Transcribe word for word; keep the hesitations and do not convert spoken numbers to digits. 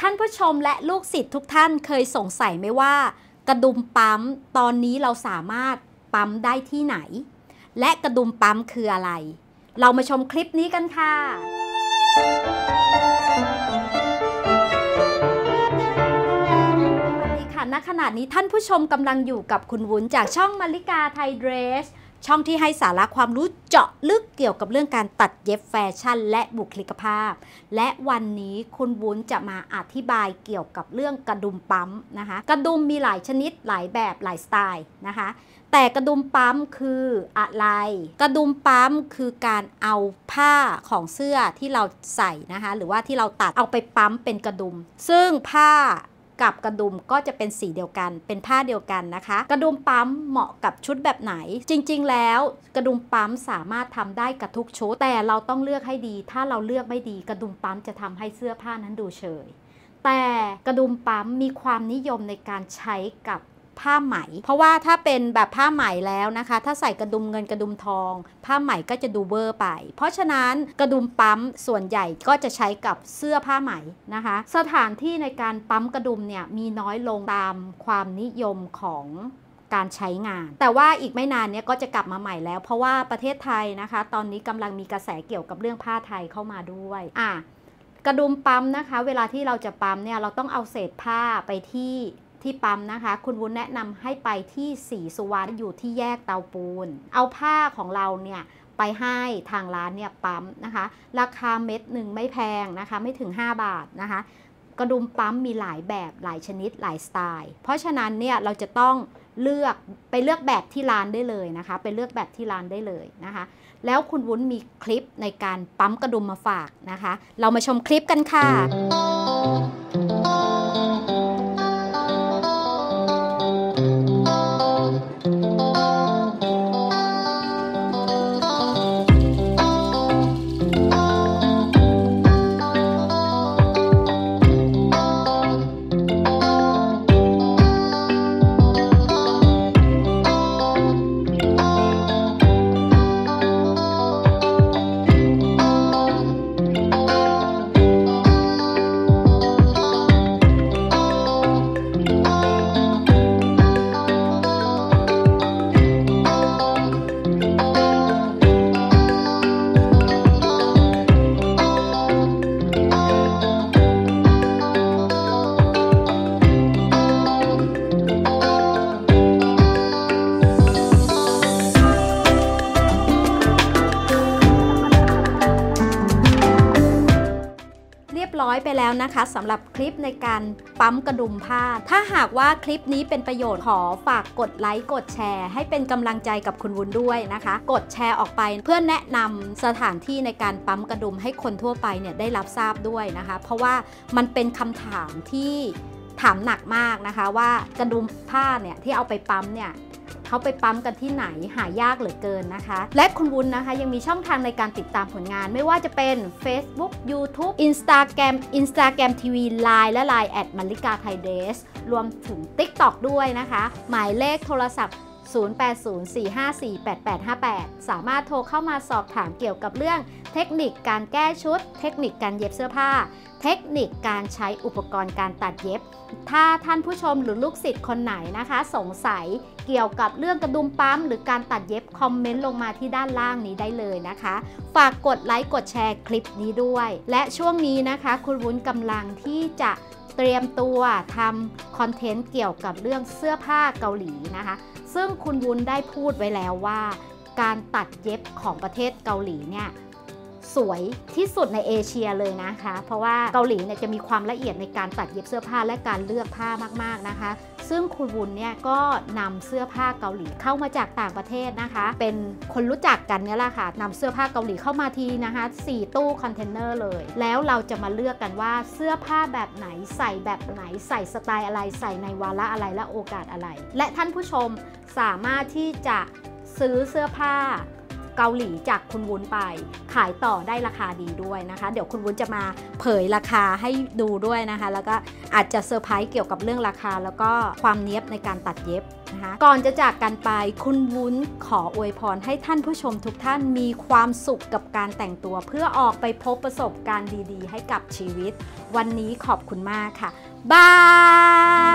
านผู้ชมและลูกศิษย์ทุกท่านเคยสงสัยไหมว่ากระดุมปั๊มตอนนี้เราสามารถปั๊มได้ที่ไหนและกระดุมปั๊มคืออะไรเรามาชมคลิปนี้กันค่ะสวัสดีค่ะณขณะนี้ท่านผู้ชมกำลังอยู่กับคุณวุ้นจากช่องมาริกาไทยเดรสช่องที่ให้สาระความรู้เจาะลึกเกี่ยวกับเรื่องการตัดเย็บแฟชั่นและบุคลิกภาพและวันนี้คุณวุ้นจะมาอธิบายเกี่ยวกับเรื่องกระดุมปั๊มนะคะกระดุมมีหลายชนิดหลายแบบหลายสไตล์นะคะแต่กระดุมปั๊มคืออะไรกระดุมปั๊มคือการเอาผ้าของเสื้อที่เราใส่นะคะหรือว่าที่เราตัดเอาไปปั๊มเป็นกระดุมซึ่งผ้ากับกระดุมก็จะเป็นสีเดียวกันเป็นผ้าเดียวกันนะคะกระดุมปั๊มเหมาะกับชุดแบบไหนจริงๆแล้วกระดุมปั๊มสามารถทำได้กับทุกชุดแต่เราต้องเลือกให้ดีถ้าเราเลือกไม่ดีกระดุมปั๊มจะทำให้เสื้อผ้านั้นดูเฉยแต่กระดุมปั๊มมีความนิยมในการใช้กับผ้าไหมเพราะว่าถ้าเป็นแบบผ้าไหมแล้วนะคะถ้าใส่กระดุมเงินกระดุมทองผ้าไหมก็จะดูเวอร์ไปเพราะฉะนั้นกระดุมปั๊มส่วนใหญ่ก็จะใช้กับเสื้อผ้าไหมนะคะสถานที่ในการปั๊มกระดุมเนี่ยมีน้อยลงตามความนิยมของการใช้งานแต่ว่าอีกไม่นานเนี้ยก็จะกลับมาใหม่แล้วเพราะว่าประเทศไทยนะคะตอนนี้กำลังมีกระแสเกี่ยวกับเรื่องผ้าไทยเข้ามาด้วยอ่ะกระดุมปั๊มนะคะเวลาที่เราจะปั๊มเนี่ยเราต้องเอาเศษผ้าไปที่ที่ปั๊มนะคะคุณวุ้นแนะนำให้ไปที่ศรีสุวรรณอยู่ที่แยกเตาปูนเอาผ้าของเราเนี่ยไปให้ทางร้านเนี่ยปั๊มนะคะราคาเม็ดหนึ่งไม่แพงนะคะไม่ถึงห้าบาทนะคะกระดุมปั๊มมีหลายแบบหลายชนิดหลายสไตล์เพราะฉะนั้นเนี่ยเราจะต้องเลือกไปเลือกแบบที่ร้านได้เลยนะคะไปเลือกแบบที่ร้านได้เลยนะคะแล้วคุณวุ้นมีคลิปในการปั๊มกระดุมมาฝากนะคะเรามาชมคลิปกันค่ะร้อยไปแล้วนะคะสำหรับคลิปในการปั๊มกระดุมผ้าถ้าหากว่าคลิปนี้เป็นประโยชน์ขอฝากกดไลค์กดแชร์ให้เป็นกำลังใจกับคุณวุ้นด้วยนะคะกดแชร์ออกไปเพื่อแนะนำสถานที่ในการปั๊มกระดุมให้คนทั่วไปเนี่ยได้รับทราบด้วยนะคะเพราะว่ามันเป็นคำถามที่ถามหนักมากนะคะว่ากระดุมผ้าเนี่ยที่เอาไปปั๊มเนี่ยเขาไปปั๊มกันที่ไหนหายากเหลือเกินนะคะและคุณวุ้นนะคะยังมีช่องทางในการติดตามผลงานไม่ว่าจะเป็น Facebook YouTube Instagram Instagram ที วี ไลน์ และ ไลน์ แอท มาริกาไทยเดรสรวมถึง ติ๊กต็อก ด้วยนะคะหมายเลขโทรศัพท์ศูนย์ แปด ศูนย์ สี่ ห้า สี่ แปด แปด ห้า แปดสามารถโทรเข้ามาสอบถามเกี่ยวกับเรื่องเทคนิคการแก้ชุดเทคนิคการเย็บเสื้อผ้าเทคนิคการใช้อุปกรณ์การตัดเย็บถ้าท่านผู้ชมหรือลูกศิษย์คนไหนนะคะสงสัยเกี่ยวกับเรื่องกระดุมปั๊มหรือการตัดเย็บคอมเมนต์ลงมาที่ด้านล่างนี้ได้เลยนะคะฝากกดไลค์กดแชร์คลิปนี้ด้วยและช่วงนี้นะคะคุณวุ้นกำลังที่จะเตรียมตัวทำคอนเทนต์เกี่ยวกับเรื่องเสื้อผ้าเกาหลีนะคะซึ่งคุณวุ้นได้พูดไว้แล้วว่าการตัดเย็บของประเทศเกาหลีเนี่ยสวยที่สุดในเอเชียเลยนะคะเพราะว่าเกาหลีเนี่ยจะมีความละเอียดในการตัดเย็บเสื้อผ้าและการเลือกผ้ามากๆนะคะซึ่งคุณวุ้นเนี่ยก็นำเสื้อผ้าเกาหลีเข้ามาจากต่างประเทศนะคะเป็นคนรู้จักกันเนี่ยแหละค่ะนำเสื้อผ้าเกาหลีเข้ามาทีนะคะสี่ตู้คอนเทนเนอร์เลยแล้วเราจะมาเลือกกันว่าเสื้อผ้าแบบไหนใส่แบบไหนใส่สไตล์อะไรใส่ในวาระอะไรและโอกาสอะไรและท่านผู้ชมสามารถที่จะซื้อเสื้อผ้าเกาหลีจากคุณวุ้นไปขายต่อได้ราคาดีด้วยนะคะเดี๋ยวคุณวุ้นจะมาเผยราคาให้ดูด้วยนะคะแล้วก็อาจจะเซอร์ไพรส์เกี่ยวกับเรื่องราคาแล้วก็ความเนียบในการตัดเย็บนะคะก่อนจะจากกันไปคุณวุ้นขออวยพรให้ท่านผู้ชมทุกท่านมีความสุขกับการแต่งตัวเพื่อออกไปพบประสบการณ์ดีๆให้กับชีวิตวันนี้ขอบคุณมากค่ะบาย